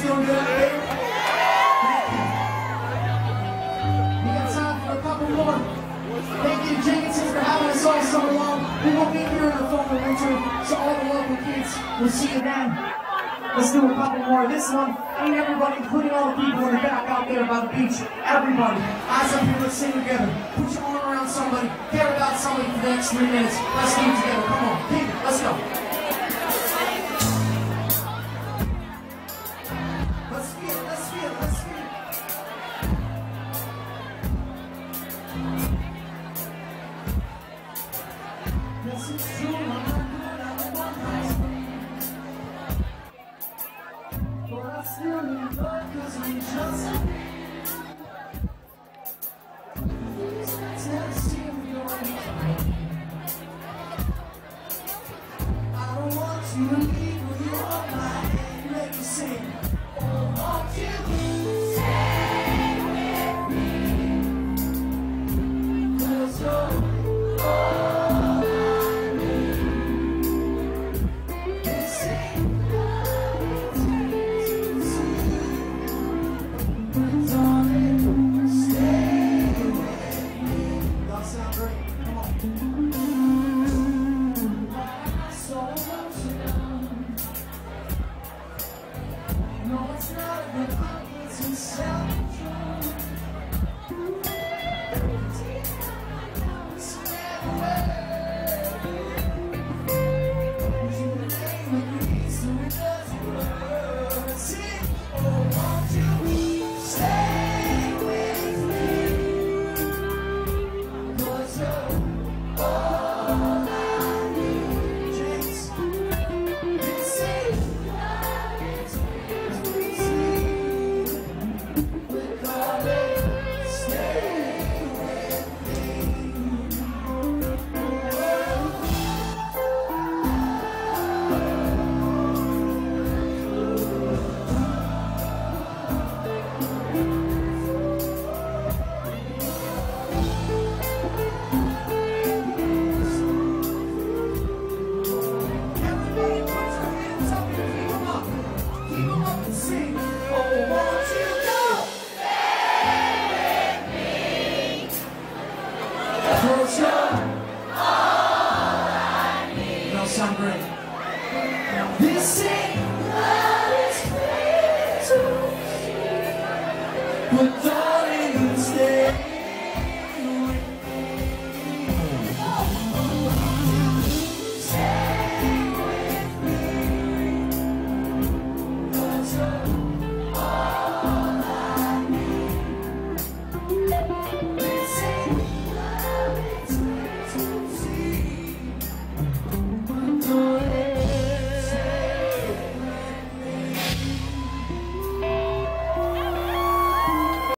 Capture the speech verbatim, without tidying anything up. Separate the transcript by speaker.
Speaker 1: doing good out there? We got time for a couple more. Thank you to Jenkinson for having us all summer long. We won't be here in the fall and winter, so all the local kids will see you then. Let's do a couple more. This one, ain't everybody, including all the people in the back out there by the beach. Everybody, eyes up here, let's sing together. Put your arm around somebody, care about somebody for the next three minutes. Let's do it together. Come on, keep it. Let's go. Let's feel it, let's feel it, let's feel it. Yes, it's true, I'm not good at one night. But I still need love, cause we just let's see if you're right. I don't want you to leave when you're on my head. Let me sing. Oh, won't you stay with me? Cause you're all I need. This ain't love, it's easy. But darling, stay with me. Y'all sound great. Come on. So emotional. No, it's not about it's in self-control. It's never worth it. You name me, so it doesn't work. See? Oh, won't you stay with me? Cause you're all I need. James, this ain't love, it's easy. But darling, stay with me. Everybody put your hands up and keep them up. Keep them up and sing. Oh, won't you go? Cause you're all I need. Y'all sound great. This ain't love, it's crazy. But darling, stay with me. Stay with me. Cause you're all